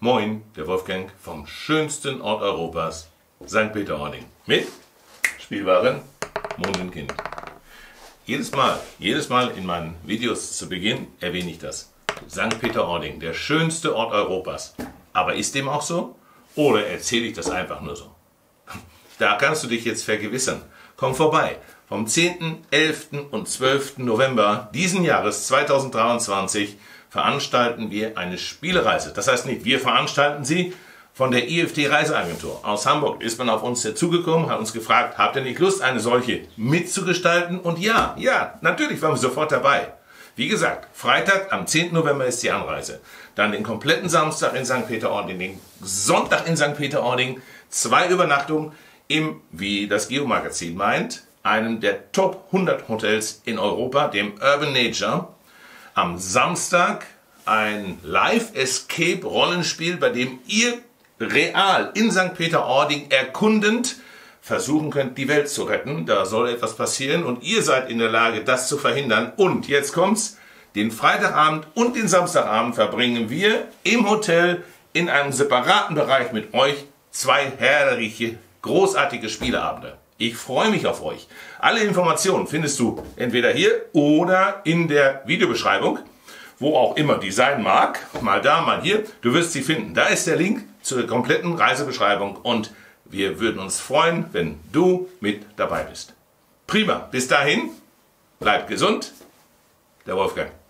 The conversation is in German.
Moin, der Wolfgang vom schönsten Ort Europas, St. Peter-Ording. Mit Spielwaren Mond und Kind. Jedes Mal in meinen Videos zu Beginn erwähne ich das. St. Peter-Ording, der schönste Ort Europas. Aber ist dem auch so? Oder erzähle ich das einfach nur so? Da kannst du dich jetzt vergewissern. Komm vorbei. Vom 10., 11. und 12. November diesen Jahres 2023 veranstalten wir eine Spielereise. Das heißt nicht, wir veranstalten sie. Von der IFT Reiseagentur aus Hamburg ist man auf uns dazugekommen, hat uns gefragt, habt ihr nicht Lust, eine solche mitzugestalten? Und ja, natürlich waren wir sofort dabei. Wie gesagt, Freitag am 10. November ist die Anreise. Dann den kompletten Samstag in St. Peter-Ording, den Sonntag in St. Peter-Ording, 2 Übernachtungen im, wie das Geo-Magazin meint, einem der Top 100 Hotels in Europa, dem Urban Nature. Am Samstag ein Live-Escape-Rollenspiel, bei dem ihr real in St. Peter-Ording erkundend versuchen könnt, die Welt zu retten. Da soll etwas passieren und ihr seid in der Lage, das zu verhindern. Und jetzt kommt's, den Freitagabend und den Samstagabend verbringen wir im Hotel in einem separaten Bereich mit euch 2 herrliche, großartige Spieleabende. Ich freue mich auf euch. Alle Informationen findest du entweder hier oder in der Videobeschreibung, wo auch immer die sein mag. Mal da, mal hier. Du wirst sie finden. Da ist der Link zur kompletten Reisebeschreibung und wir würden uns freuen, wenn du mit dabei bist. Prima. Bis dahin, bleib gesund. Der Wolfgang.